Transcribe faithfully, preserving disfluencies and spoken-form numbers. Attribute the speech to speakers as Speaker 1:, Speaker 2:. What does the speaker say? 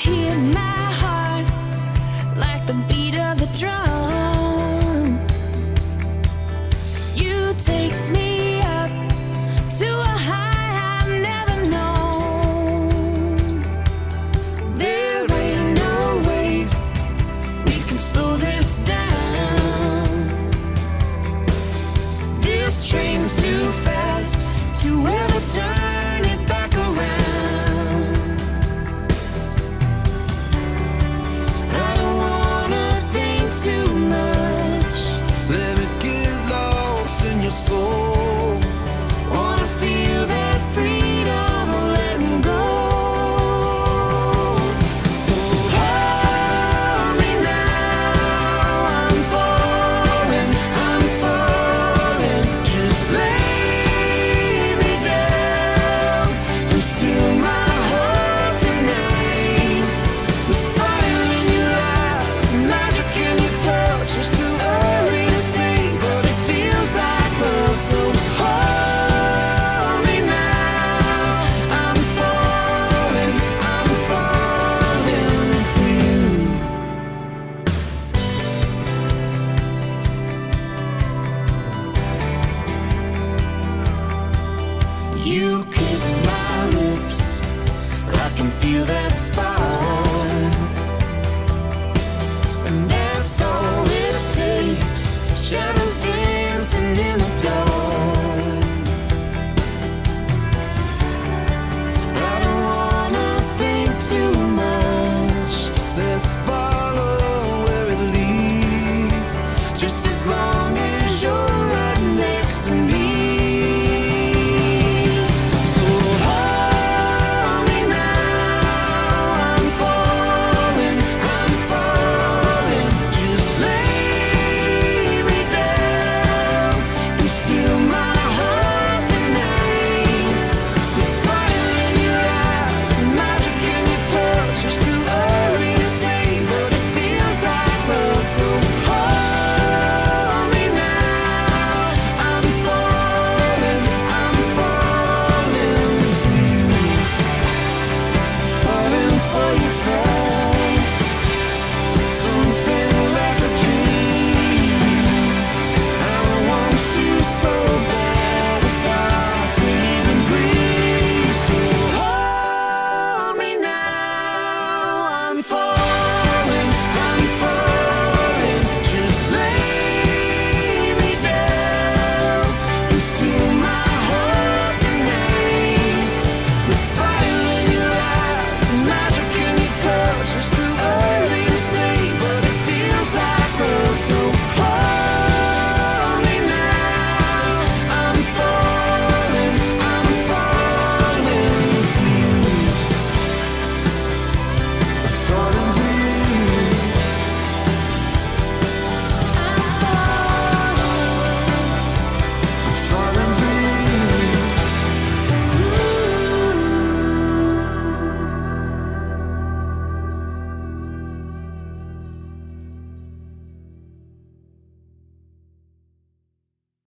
Speaker 1: hear my heart like the beat of a drum. You take me up to a high I've never known. There ain't no way we can slow this down. This train's too fast to ever turn it back around. I don't wanna think too much.
Speaker 2: Let it get lost in your soul.
Speaker 1: Wanna feel that freedom of letting go.
Speaker 2: So hold me now. I'm falling, I'm falling. Just lay me down and steal my heart tonight. There's fire in your eyes, magic in your touch. It's too early to say, but it feels like love. So hold me now. I'm falling, I'm falling for you. You kissed my lips, I can feel that spark.